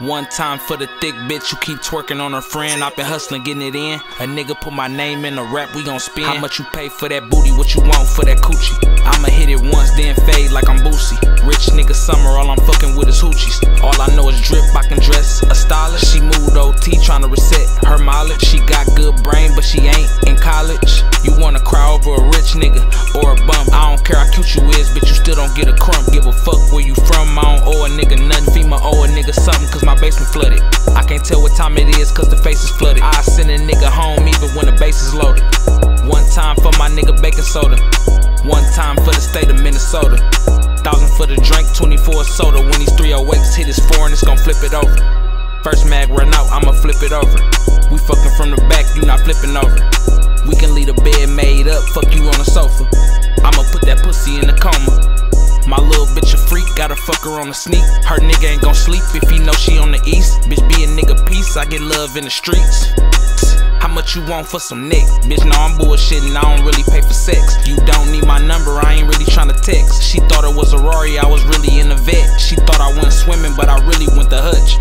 One time for the thick bitch who keep twerking on her friend. I've been hustling, getting it in. A nigga put my name in the rap, we gon' spin. How much you pay for that booty? What you want for that coochie? I'ma hit it once, then fade like I'm Boosie. Rich nigga summer, all I'm fucking with is hoochies. All I know is drip, I can dress a stylist. She moved OT, tryna reset her mileage. She got good brain, but she ain't in college. You wanna cry over a rich nigga or a bum? I don't care how cute you is, bitch, you still don't get a crumb. Give a fuck where you from, I don't owe a nigga nothing. FEMA owe a nigga something, cause my basement flooded. I can't tell what time it is, cause the face is flooded. I send a nigga home even when the base is loaded. One time for my nigga baking soda. One time for the state of Minnesota. 1,000 for the drink, 24 soda. When these 308s hit his foreign, it's gon' flip it over. First mag run out, I'ma flip it over. We fucking from the back, you not flipping over. We can leave the bed made up, fuck you on the sofa. I'ma put that pussy in a coma. My little bitch a freak, gotta fuck her on the sneak. Her nigga ain't gon' sleep if he know she on the east. Bitch be a nigga peace, I get love in the streets. How much you want for some neck? Bitch, no, I'm bullshitting, I don't really pay for sex. You don't need my number, I ain't really tryna text. She thought it was a Rory, I was really in the vet. She thought I went swimming, but I really went to Hutch.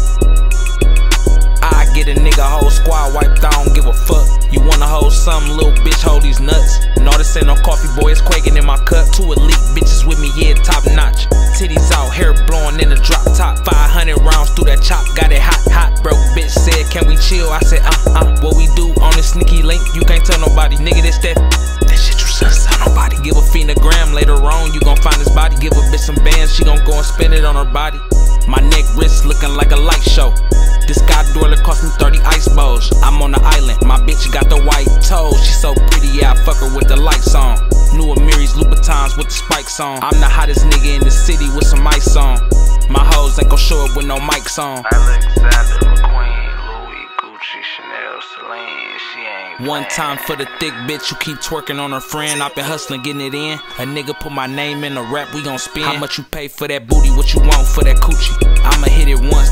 I get a nigga whole squad wiped, I don't give a fuck. You wanna hold something, little bitch, hold these nuts. No, this ain't no coffee, boy, it's quaking in my cup. 2 elite bitches with me, yeah, top notch. Titties out, hair blowing in the drop top. 500 rounds through that chop, got it hot, hot. Broke bitch said, can we chill? I said, what we do on this sneaky link, you can't tell nobody. Nigga, this that shit you should tell nobody. Give a fiend a gram, later on, you gon' find his body. Give a bitch some bands, she gon' go and spend it on her body. My neck, wrist looking like a light show. This guy Dorla cost me 30 ice bowls. I'm on the island, my bitch got the white toes. She so pretty, yeah, I fuck her with the lights on. New Amiris, Louboutins with the spikes on. I'm the hottest nigga in the city with some ice on. My hoes ain't gon' show up with no mics on. Alexander McQueen, Louis, Gucci, Chanel, Celine, she ain't One time for the thick bitch who keep twerking on her friend. I've been hustling, getting it in. A nigga put my name in the rap, we gon' spin. How much you pay for that booty? What you want for that coochie? I'ma hit it once,